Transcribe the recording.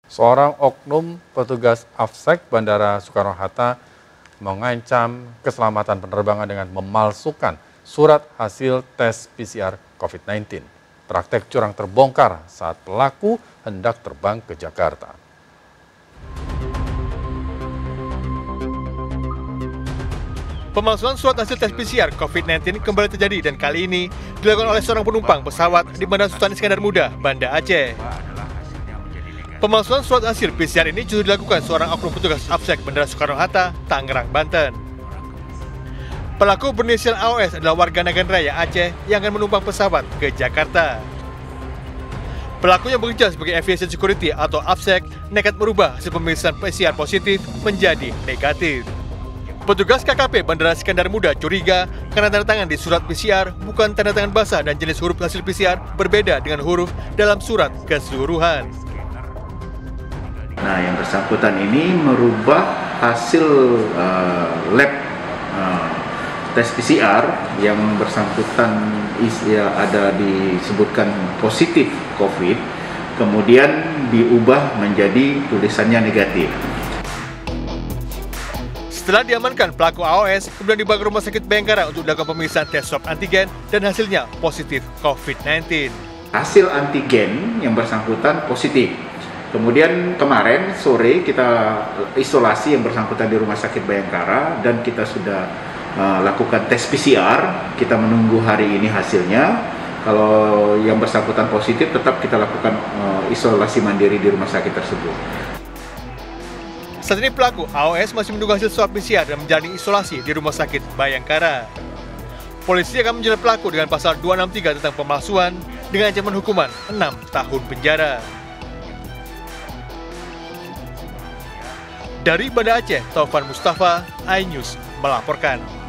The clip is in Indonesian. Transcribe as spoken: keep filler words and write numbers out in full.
Seorang oknum petugas Afsek Bandara Soekarno-Hatta mengancam keselamatan penerbangan dengan memalsukan surat hasil tes P C R COVID sembilan belas. Praktek curang terbongkar saat pelaku hendak terbang ke Jakarta. Pemalsuan surat hasil tes P C R COVID sembilan belas kembali terjadi dan kali ini dilakukan oleh seorang penumpang pesawat di Bandara Sultan Iskandar Muda, Banda Aceh. Pemalsuan surat hasil P C R ini justru dilakukan seorang oknum petugas Afsek Bandara Soekarno-Hatta, Tangerang, Banten. Pelaku berinisial A O S adalah warga Nagan Raya, Aceh yang akan menumpang pesawat ke Jakarta. Pelaku yang bekerja sebagai aviation security atau Afsek nekat merubah hasil pemeriksaan P C R positif menjadi negatif. Petugas K K P Bandara Iskandar Muda curiga karena tanda tangan di surat P C R bukan tanda tangan basah dan jenis huruf hasil P C R berbeda dengan huruf dalam surat keseluruhan. Nah, yang bersangkutan ini merubah hasil uh, lab uh, tes P C R yang bersangkutan is, ya, ada disebutkan positif COVID, kemudian diubah menjadi tulisannya negatif. Setelah diamankan, pelaku A O S kemudian dibawa ke Rumah Sakit Bayangkara untuk dilakukan pemeriksaan tes swab antigen dan hasilnya positif COVID sembilan belas. Hasil antigen yang bersangkutan positif. Kemudian kemarin sore kita isolasi yang bersangkutan di Rumah Sakit Bayangkara dan kita sudah uh, lakukan tes P C R. Kita menunggu hari ini hasilnya. Kalau yang bersangkutan positif tetap kita lakukan uh, isolasi mandiri di rumah sakit tersebut. Saat ini pelaku A O S masih menunggu hasil swab P C R dan menjalani isolasi di Rumah Sakit Bayangkara. Polisi akan menjerat pelaku dengan pasal dua enam tiga tentang pemalsuan dengan ancaman hukuman enam tahun penjara. Dari Banda Aceh, Taufan Mustafa, iNews melaporkan.